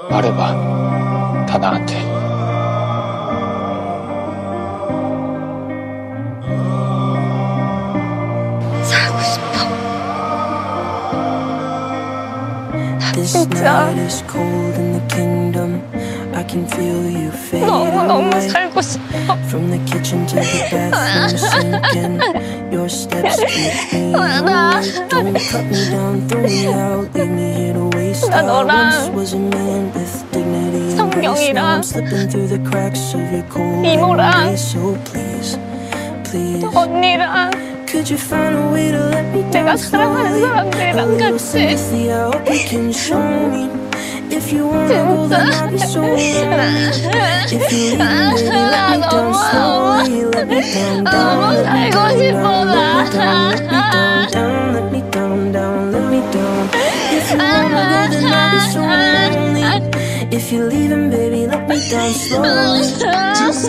말해봐. 다 나한테. 살고 싶어. This 진짜 night is cold in the kingdom. I can feel you fade 너무 away. 살고 싶어. From the kitchen to the bathroom sinking. Your steps keep me awake. Don't cut me down, throw me out, leave me here to waste. 나 I once 너랑 was a man with dignity and grace. Now I'm 성경이랑 slipping through the cracks of your cold 이모랑 embrace. So please, please, 언니랑 could you find a way to let me 내가 down 사랑하는 slowly? A 사람들이랑 little 같이 sympathy, I hope you can show me. If you wanna go, then I'll be so lonely. If you leave me, baby, let me down slowly. Let me down, down, let me down, down, let me down, down, let me down, let me down. If you wanna go, then I'll be so lonely. If you're leaving, baby, let me down slowly. Just